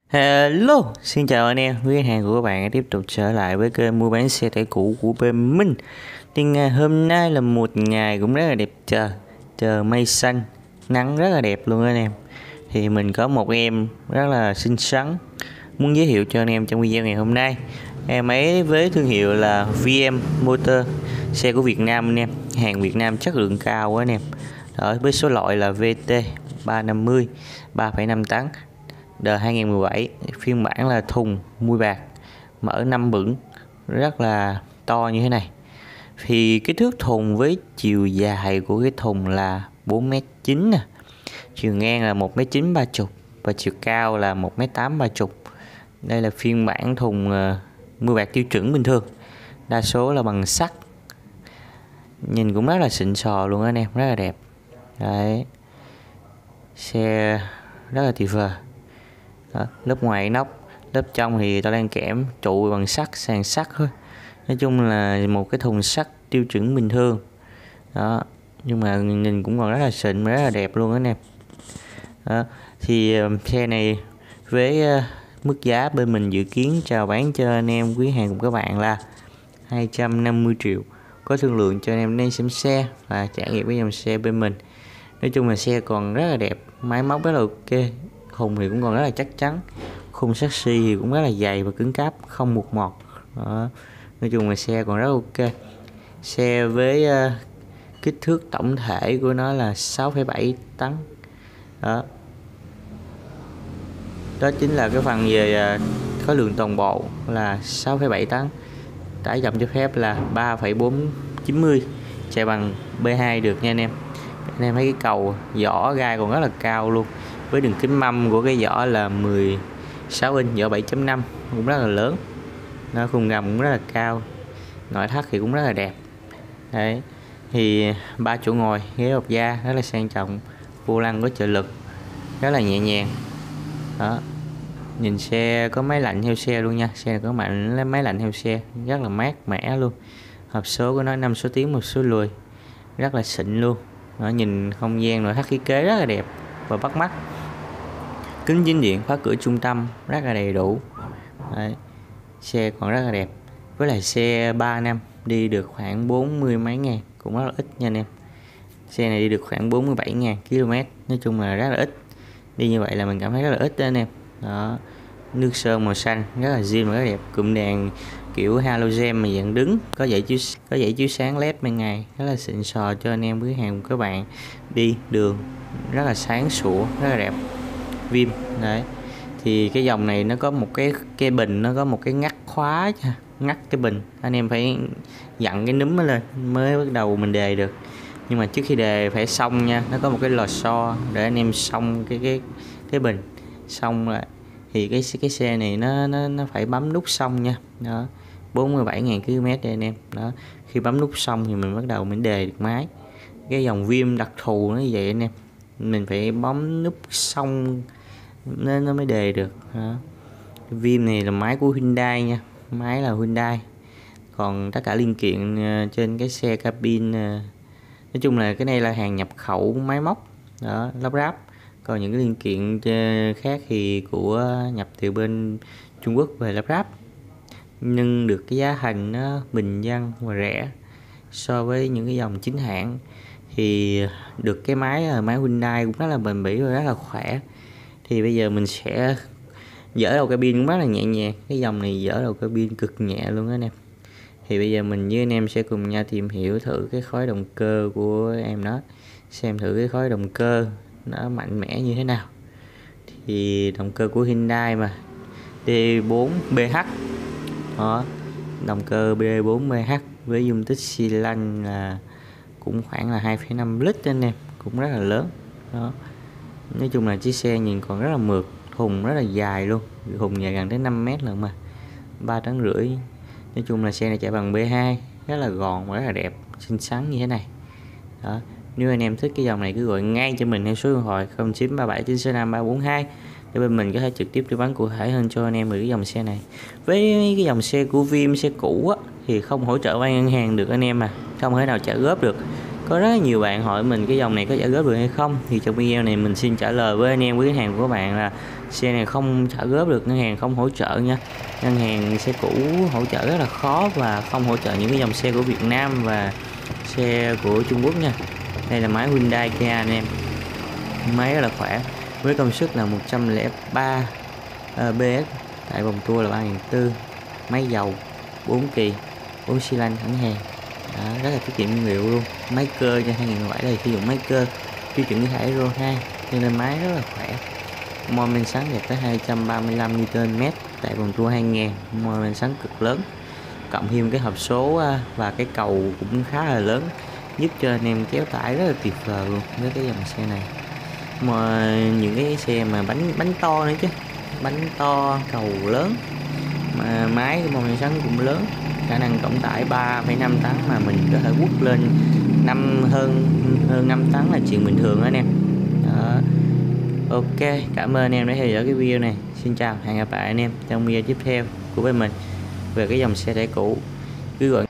Hello, xin chào anh em, quý khách hàng của các bạn tiếp tục trở lại với kênh mua bán xe tải cũ của bên mình. Thì ngày hôm nay là một ngày cũng rất là đẹp trời mây xanh, nắng rất là đẹp luôn anh em. Thì mình có một em rất là xinh xắn muốn giới thiệu cho anh em trong video ngày hôm nay. Em ấy với thương hiệu là VM Motor, xe của Việt Nam anh em, hàng Việt Nam chất lượng cao quá anh em. Đó, với số loại là VT 350 3,5 tấn. Đời 2017, phiên bản là thùng mui bạc, mở 5 bửng, rất là to như thế này. Thì kích thước thùng với chiều dài của cái thùng là 4m9 nè, chiều ngang là 1m9 30 và chiều cao là 1m8 30. Đây là phiên bản thùng mui bạc tiêu chuẩn bình thường, đa số là bằng sắt, nhìn cũng rất là xịn sò luôn anh em, rất là đẹp. Đấy, xe rất là tuyệt vời. Đó, lớp ngoài nóc, lớp trong thì tao đang kẽm trụ bằng sắt, sàn sắt thôi. Nói chung là một cái thùng sắt tiêu chuẩn bình thường đó, nhưng mà nhìn cũng còn rất là xịn, rất là đẹp luôn anh em. Đó, thì xe này với mức giá bên mình dự kiến chào bán cho anh em quý hàng của các bạn là 250 triệu. Có thương lượng cho anh em nên xem xe và trải nghiệm với dòng xe bên mình. Nói chung là xe còn rất là đẹp, máy móc rất là ok, khung thì cũng còn rất là chắc chắn, khung chassis thì cũng rất là dày và cứng cáp, không mục mọt. Đó, nói chung là xe còn rất ok. Xe với kích thước tổng thể của nó là 6,7 tấn. Đó chính là cái phần về khối lượng toàn bộ là 6,7 tấn. Tải trọng cho phép là 3,490, chạy bằng B2 được nha anh em. Anh em thấy cái cầu vỏ gai còn rất là cao luôn, với đường kính mâm của cái vỏ là 16 inch, vỏ 7.5 cũng rất là lớn. Nó khung gầm cũng rất là cao, nội thất thì cũng rất là đẹp. Đấy, thì 3 chỗ ngồi, ghế bọc da rất là sang trọng, vô lăng có trợ lực rất là nhẹ nhàng. Đó, nhìn xe có máy lạnh theo xe luôn nha, xe này có máy lạnh theo xe, rất là mát mẻ luôn. Hộp số của nó 5 số tiến 1 số lùi, rất là xịn luôn. Nó nhìn không gian nội thất thiết kế rất là đẹp và bắt mắt. Kính chính điện, khóa cửa trung tâm rất là đầy đủ. Đấy, xe còn rất là đẹp. Với lại xe 3 năm đi được khoảng 40 mấy ngàn, cũng rất là ít nha anh em. Xe này đi được khoảng 47.000 km, nói chung là rất là ít. Đi như vậy là mình cảm thấy rất là ít đó anh em. Đó, nước sơn màu xanh rất là zin và rất là đẹp. Cụm đèn kiểu halogen mà dạng đứng, có dãy chiếu sáng led ban ngày, rất là xịn sò cho anh em với hàng của các bạn đi đường, rất là sáng sủa, rất là đẹp. Vim đấy, thì cái dòng này nó có một cái bình, nó có một cái ngắt khóa, ngắt cái bình, anh em phải dặn cái núm nó lên mới bắt đầu mình đề được. Nhưng mà trước khi đề phải xong nha, nó có một cái lò xo để anh em xong cái bình xong lại. Thì cái xe này nó phải bấm nút xong nha. Đó, 47.000 km đây anh em. Đó, khi bấm nút xong thì mình bắt đầu mình đề được máy. Cái dòng Vim đặc thù nó như vậy anh em, mình phải bấm nút xong nên nó mới đề được. Đó, Vim này là máy của Hyundai nha, máy là Hyundai. Còn tất cả linh kiện trên cái xe cabin, nói chung là cái này là hàng nhập khẩu máy móc đó, lắp ráp. Còn những cái linh kiện khác thì của nhập từ bên Trung Quốc về lắp ráp, nhưng được cái giá thành nó bình dân và rẻ so với những cái dòng chính hãng. Thì được cái máy Hyundai cũng rất là bền bỉ và rất là khỏe. Thì bây giờ mình sẽ dỡ đầu cabin cũng rất là nhẹ nhàng. Cái dòng này dỡ đầu cabin cực nhẹ luôn đó anh em. Thì bây giờ mình với anh em sẽ cùng nhau tìm hiểu thử cái khối động cơ của em nó, xem thử cái khối động cơ nó mạnh mẽ như thế nào. Thì động cơ của Hyundai mà D4BH đó, động cơ D4BH với dung tích xi lanh là cũng khoảng là 2,5 lít anh em, cũng rất là lớn. Đó, nói chung là chiếc xe nhìn còn rất là mượt, thùng rất là dài luôn, thùng dài gần tới 5 mét lận mà, 3,5 tấn. Nói chung là xe này chạy bằng B2, rất là gọn và rất là đẹp, xinh xắn như thế này. Đó, nếu anh em thích cái dòng này cứ gọi ngay cho mình theo số điện thoại 0937 965 342 để bên mình có thể trực tiếp tư vấn cụ thể hơn cho anh em về cái dòng xe này. Với cái dòng xe của Vim, xe cũ á, thì không hỗ trợ vay ngân hàng được anh em, mà không thể nào trả góp được. Có rất nhiều bạn hỏi mình cái dòng này có trả góp được hay không, thì trong video này mình xin trả lời với anh em, với khách hàng của các bạn là xe này không trả góp được, ngân hàng không hỗ trợ nha. Ngân hàng xe cũ hỗ trợ rất là khó và không hỗ trợ những cái dòng xe của Việt Nam và xe của Trung Quốc nha. Đây là máy Hyundai Kia anh em, máy rất là khỏe với công suất là 103 PS, tại vòng tua là 3.400, máy dầu 4 kỳ, 4 xi lanh thẳng hàng. Đó, rất là tiết kiệm nhiên liệu luôn. Máy cơ cho 2007 đây sử dụng máy cơ tiêu chuẩn cái thải Euro 2 nên máy rất là khỏe. Mô men xoắn đạt tới 235 Nm tại vòng tua 2000, mô men xoắn cực lớn, cộng thêm cái hộp số và cái cầu cũng khá là lớn, giúp cho anh em kéo tải rất là tuyệt vời luôn với cái dòng xe này. Mà những cái xe mà bánh to nữa chứ, bánh to cầu lớn mà máy mô men xoắn cũng lớn, khả năng tổng tải 3,5 tấn mà mình có thể quất lên hơn 5 tấn là chuyện bình thường đó anh em. Đó. Ok, cảm ơn anh em đã theo dõi cái video này. Xin chào, hẹn gặp lại anh em trong video tiếp theo của bên mình về cái dòng xe tải cũ. Cứ gọi